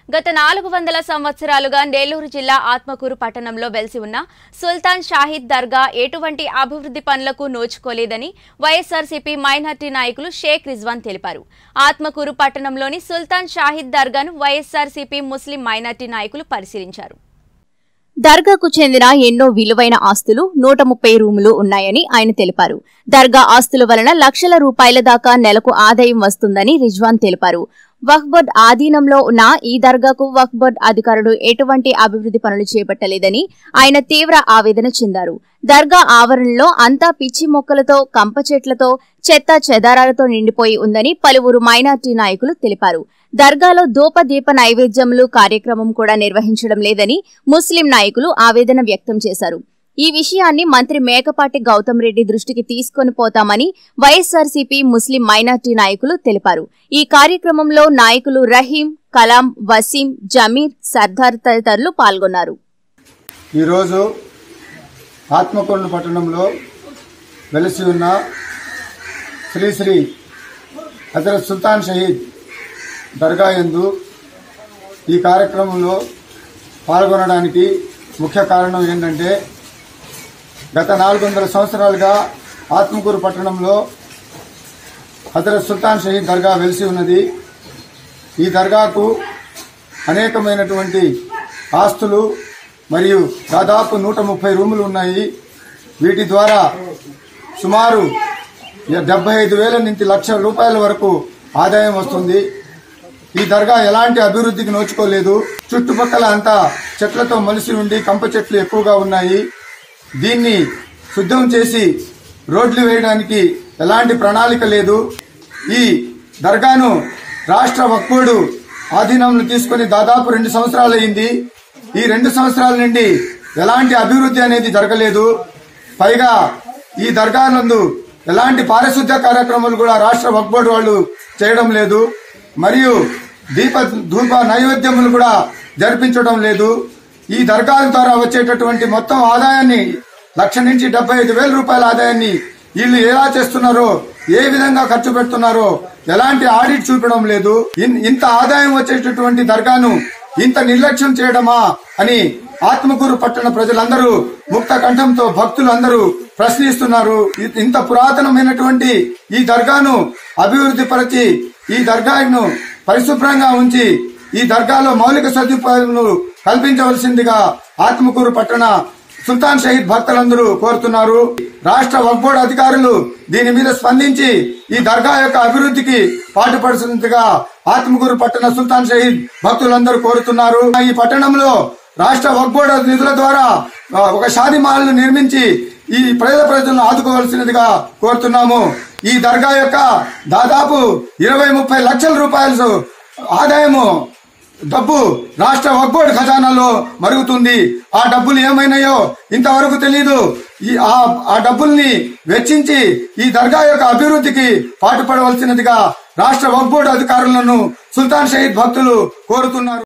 గత 400 సంవత్సరాలుగా నెల్లూరు జిల్లా ఆత్మకూరు పట్టణంలో వెలిసి ఉన్న సుల్తాన్ షాహీద్ దర్గా ఎటువంటి అభివృద్ధి పనులకు నోచుకోలేదని వైఎస్ఆర్సీపీ మైనార్టీ నాయకులు షేక్ రిజ్వాన్ తెలిపారు. ఆత్మకూరు పట్టణంలోని సుల్తాన్ షాహీద్ దర్గాను వైఎస్ఆర్సీపీ ముస్లిం మైనార్టీ నాయకులు పరిశీలించారు. దర్గాకు చెందిన ఎన్నో విలువైన ఆస్తులు 130 రూములు ఉన్నాయని ఆయన తెలిపారు. దర్గా ఆస్తుల వలన లక్షల రూపాయల దాకా నెలకు ఆదాయం వస్తుందని రిజ్వాన్ తెలిపారు. వక్ఫ్ బోర్డు ఆధీనంలో ఉన్న ఈ దర్గాకు వక్ఫ్ బోర్డు అధికారులు ఎటువంటి అభివృద్ధి పనులు చేపట్టలేదని ఆయన తీవ్ర ఆవేదన చెందారు. దర్గా ఆవరణలో అంతా పిచ్చి మొక్కలతో, కంప చెట్లతో, చెత్త చెదారాలతో నిండిపోయి ఉందని పలువురు మైనార్టీ నాయకులు తెలిపారు. దర్గాలో ధూపదీప నైవేద్యములు కార్యక్రమం కూడా నిర్వహించడం లేదని ముస్లిం నాయకులు ఆవేదన వ్యక్తం చేశారు. ఈ విషయాన్ని మంత్రి మేకపాటి గౌతమ్ రెడ్డి దృష్టికి తీసుకొని పోతామని వైఎస్ఆర్సీపీ ముస్లిం మైనార్టీ నాయకులు తెలిపారు. ఈ కార్యక్రమంలో నాయకులు రహీం, కలాం, వసీం, జమీర్, సర్దార్ తదితరులు పాల్గొన్నారు. ఈరోజు ఆత్మకూరు పట్టణంలో వెలిసి ఉన్న శ్రీ శ్రీ హజరత్ సుల్తాన్ షహీద్ దర్గా యందు ఈ కార్యక్రమంలో పాల్గొనడానికి ముఖ్య కారణం ఏంటంటే, గత 400 సంవత్సరాలుగా ఆత్మకూరు పట్టణంలో హజరత్ సుల్తాన్ షహీద్ దర్గా వెలిసి ఉన్నది. ఈ దర్గాకు అనేకమైనటువంటి ఆస్తులు మరియు దాదాపు 130 రూములు ఉన్నాయి. వీటి ద్వారా సుమారు 75,000 నుంచి 1,00,000 రూపాయల వరకు ఆదాయం వస్తుంది. ఈ దర్గా ఎలాంటి అభివృద్ధికి నోచుకోలేదు. చుట్టుపక్కల అంతా చెట్లతో మలిసి ఉండి కంప చెట్లు ఎక్కువగా ఉన్నాయి. దీన్ని శుద్ధం చేసి రోడ్లు వేయడానికి ఎలాంటి ప్రణాళిక లేదు. ఈ దర్గాను రాష్ట్ర వక్ఫ్ బోర్డు ఆధీనంలో తీసుకుని దాదాపు 2 సంవత్సరాలైంది. ఈ 2 సంవత్సరాల నుండి ఎలాంటి అభివృద్ధి అనేది జరగలేదు. పైగా ఈ దర్గా నందు ఎలాంటి పారిశుద్ధ్య కార్యక్రమాలు కూడా రాష్ట్ర వక్ఫ్ బోర్డు వాళ్ళు చేయడం లేదు. మరియు ధూప నైవేద్యములు కూడా జరిపించడం లేదు. ఈ దర్గాల ద్వారా వచ్చేటటువంటి మొత్తం ఆదాయాన్ని 1,00,000 నుంచి 75,000 రూపాయల ఆదాయాన్ని వీళ్ళు ఎలా చేస్తున్నారో, ఏ విధంగా ఖర్చు పెడుతున్నారో ఎలాంటి ఆడిట్ చూపడం లేదు. ఇంత ఆదాయం వచ్చేటటువంటి దర్గాను ఇంత నిర్లక్ష్యం చేయడమా అని ఆత్మకూరు పట్టణ ప్రజలందరూ ముక్త కంఠంతో, భక్తులందరూ ప్రశ్నిస్తున్నారు. ఇంత పురాతనమైనటువంటి ఈ దర్గాను అభివృద్ధి పరిచి, ఈ దర్గాను పరిశుభ్రంగా ఉంచి, ఈ దర్గాలో మౌలిక సదుపాయాలను కల్పించవలసిందిగా ఆత్మకూరు పట్టణ సుల్తాన్ షహీద్ భక్తులందరూ కోరుతున్నారు. రాష్ట్ర వక్ఫ్ బోర్డు అధికారులు దీని మీద స్పందించి ఈ దర్గా యొక్క అభివృద్ధికి పాటుపడుతుందిగా ఆత్మకూరు పట్టణ సుల్తాన్ షహీద్ భక్తులందరూ కోరుతున్నారు. ఈ పట్టణంలో రాష్ట్ర వక్ఫ్ బోర్డు నిధుల ద్వారా ఒక షాదీ మాల్ను నిర్మించి ఈ ప్రజలను ఆదుకోవాల్సినదిగా కోరుతున్నాము. ఈ దర్గా యొక్క దాదాపు 20-30 లక్షల రూపాయల ఆదాయము డబ్బు రాష్ట్ర వక్ఫ్ బోర్డు ఖజానాలో మరుగుతుంది. ఆ డబ్బులు ఏమైనాయో ఇంతవరకు తెలియదు. ఆ డబ్బుల్ని వెచ్చించి ఈ దర్గా యొక్క అభివృద్ధికి పాటుపడవలసినదిగా రాష్ట్ర వక్ఫ్ బోర్డు అధికారులను సుల్తాన్ షహీద్ భక్తులు కోరుతున్నారు.